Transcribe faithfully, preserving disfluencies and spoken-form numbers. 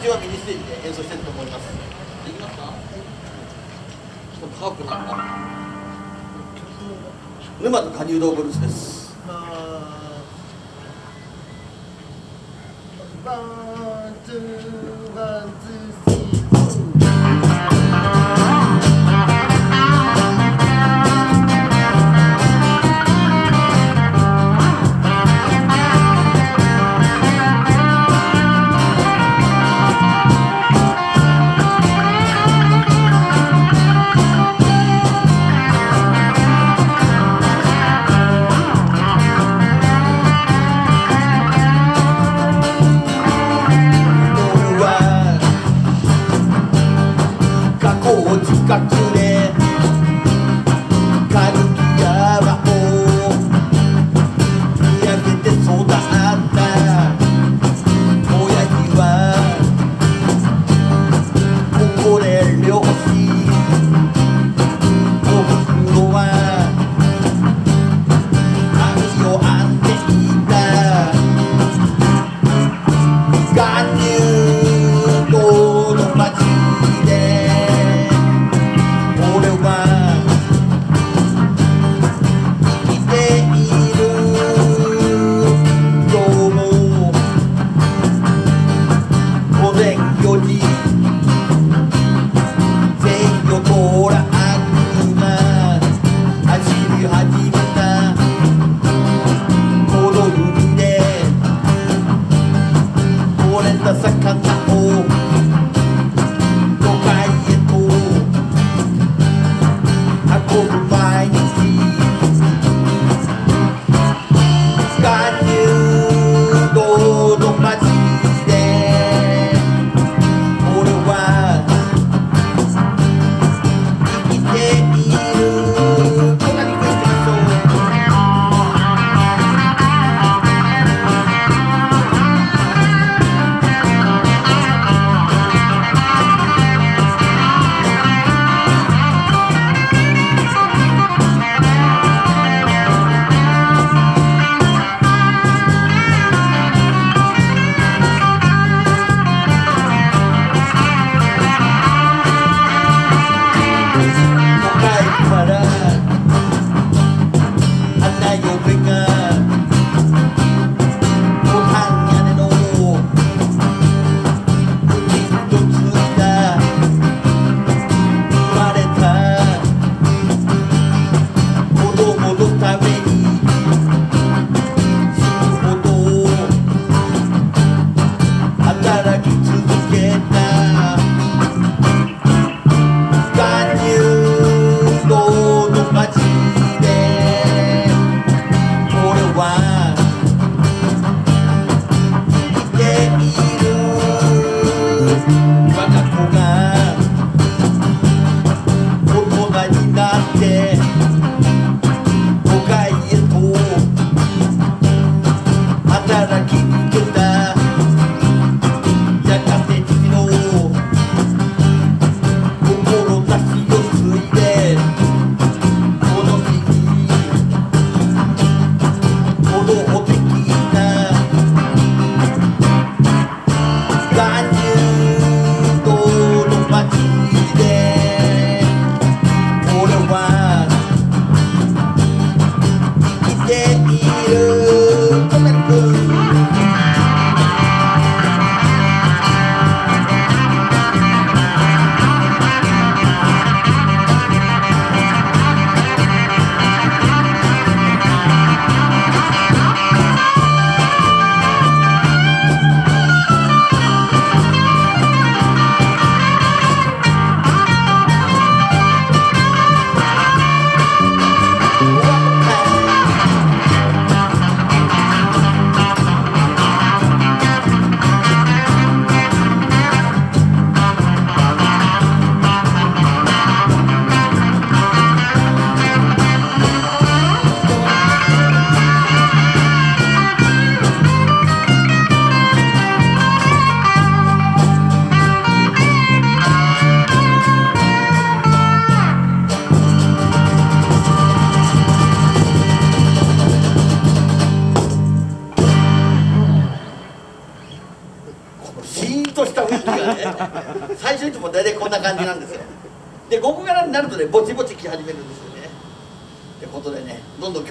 日はミニステージで演奏してると思います。できますか？ちょっと高くなった。沼津加入道ブルースです。ワンツーワンツースリー。近くでカルキ山を見上げて育った親父はここで漁師、おふくろは網を編んでいた。巌流島の町でとした雰囲気がね最初いつも大体こんな感じなんですよ。でここからになるとねぼちぼち来始めるんですよね。ってことでねどんどん